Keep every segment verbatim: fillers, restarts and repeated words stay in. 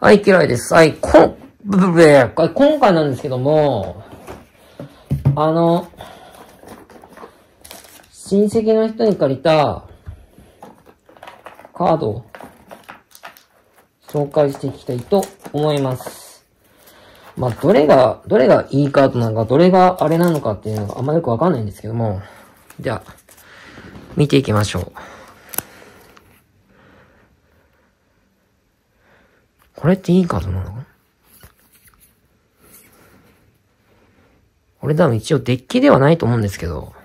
はい、嫌いです。はい、こん、ブブブブこれ今回なんですけども、あの、親戚の人に借りたカードを紹介していきたいと思います。まあ、どれが、どれがいいカードなのか、どれがあれなのかっていうのがあんまよくわかんないんですけども、じゃあ、見ていきましょう。これっていいカードなのかな？これ多分一応デッキではないと思うんですけど、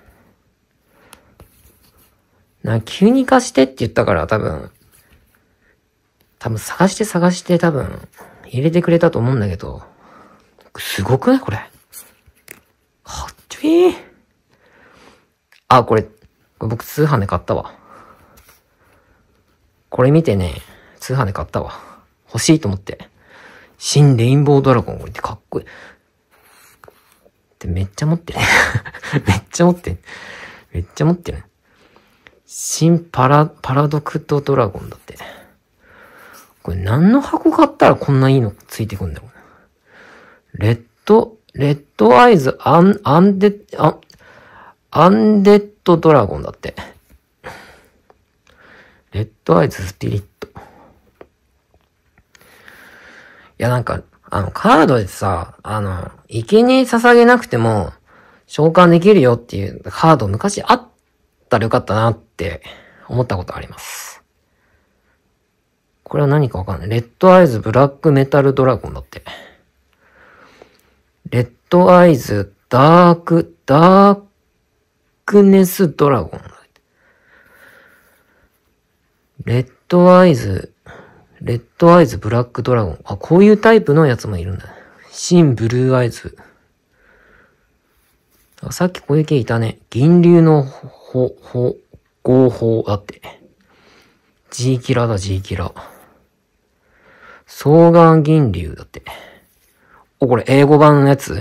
な、急に貸してって言ったから多分、多分探して探して多分入れてくれたと思うんだけど、すごくないこれ。かっちょいい。あ、これ、これ僕通販で買ったわ。これ見てね、通販で買ったわ。欲しいと思って。新レインボードラゴン、これってかっこいい。ってめっちゃ持ってる。めっちゃ持ってる。めっちゃ持ってる。新パラ、パラドクトドラゴンだって。これ何の箱買ったらこんないいのついてくんだろう。レッド、レッドアイズ、アン、アンデ、アン、アンデッドドラゴンだって。レッドアイズスピリット。いやなんか、あの、カードでさ、あの、生贄捧げなくても召喚できるよっていうカード昔あったらよかったなって思ったことあります。これは何かわかんない。レッドアイズブラックメタルドラゴンだって。レッドアイズダーク、ダークネスドラゴンだって。レッドアイズ、レッドアイズブラックドラゴン。あ、こういうタイプのやつもいるんだ。新ブルーアイズ。あ、さっきこういう系いたね。銀竜のほ、ほ、合法だって。G キラだ、G キラ。双眼銀竜だって。お、これ英語版のやつ？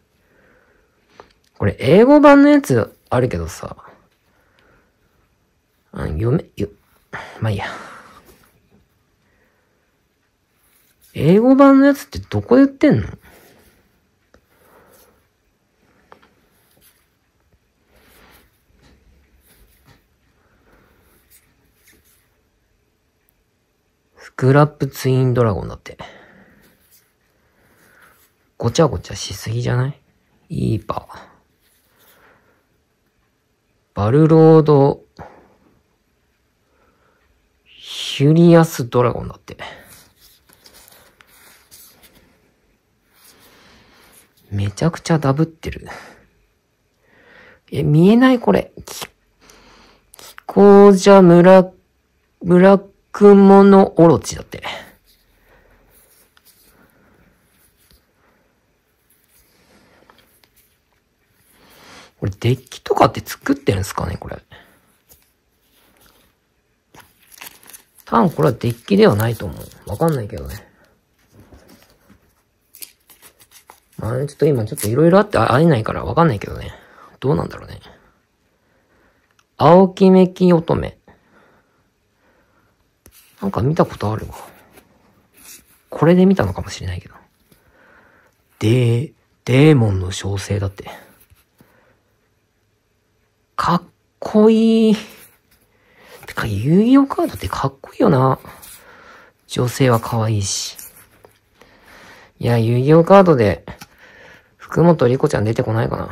これ英語版のやつあるけどさ。あ、読め、よ、まあいいや。英語版のやつってどこで売ってんの？スクラップツインドラゴンだって。ごちゃごちゃしすぎじゃない？イーパー。バルロード、ヒュリアスドラゴンだって。めちゃくちゃダブってる。え、見えないこれ。き、気候じゃムラ、ブラックモノオロチだって。これデッキとかって作ってるんですかねこれ。多分これはデッキではないと思う。わかんないけどね。まあね、ちょっと今ちょっといろいろあって会えないからわかんないけどね。どうなんだろうね。青きめき乙女。なんか見たことあるわ。これで見たのかもしれないけど。デー、デーモンの召喚だって。かっこいい。てか、遊戯王カードってかっこいいよな。女性は可愛いし。いや、遊戯王カードで、福本莉子ちゃん出てこないかな。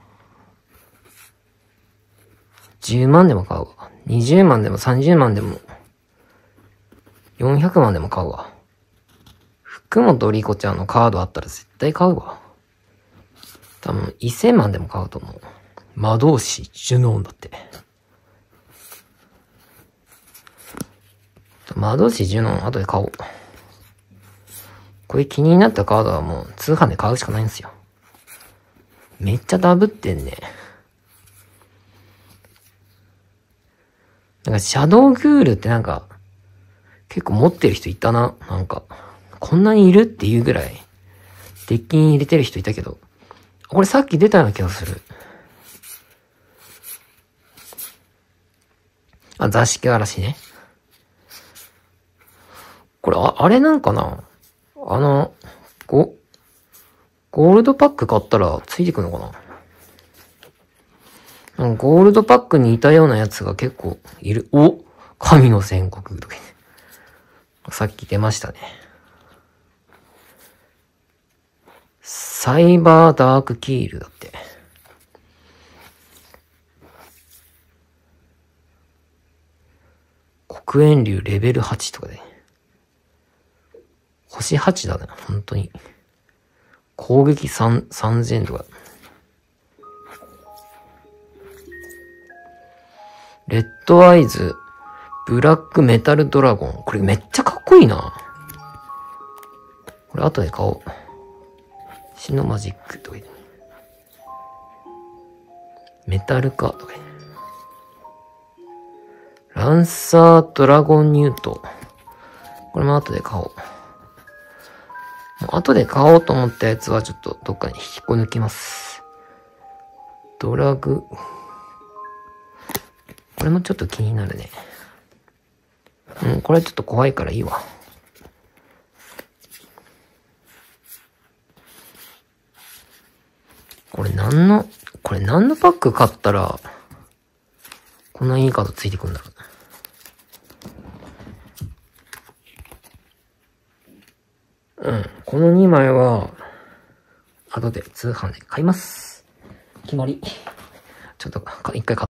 じゅうまんでも買うわ。にじゅうまんでもさんじゅうまんでも、よんひゃくまんでも買うわ。福本莉子ちゃんのカードあったら絶対買うわ。多分、せんまんでも買うと思う。魔導士、ジュノーンだって。魔導士、ジュノーン、後で買おう。これ気になったカードはもう通販で買うしかないんですよ。めっちゃダブってんね。なんか、シャドウグールってなんか、結構持ってる人いたな。なんか、こんなにいるっていうぐらい、デッキに入れてる人いたけど、これさっき出たような気がする。あ、座敷嵐ね。これ、あ、あれなんかな？ あの、ゴ、ゴールドパック買ったらついてくるのかな？なんかゴールドパックに似たようなやつが結構いる。お！神の宣告とか、ね。さっき出ましたね。サイバーダークキールだって。黒煙竜レベルはちとかで。星はちだね、本当に。攻撃さん、さんぜんとか。レッドアイズ、ブラックメタルドラゴン。これめっちゃかっこいいな。これ後で買おう。シノマジックとか言う。メタルかとか言う。ランサードラゴンニュート。これも後で買おう。もう後で買おうと思ったやつはちょっとどっかに引っこ抜きます。ドラグ。これもちょっと気になるね。うん、これちょっと怖いからいいわ。これ何の、これ何のパック買ったら、こんないいカードついてくるんだろう。うん。このにまいは、後で通販で買います。決まり。ちょっと、一回買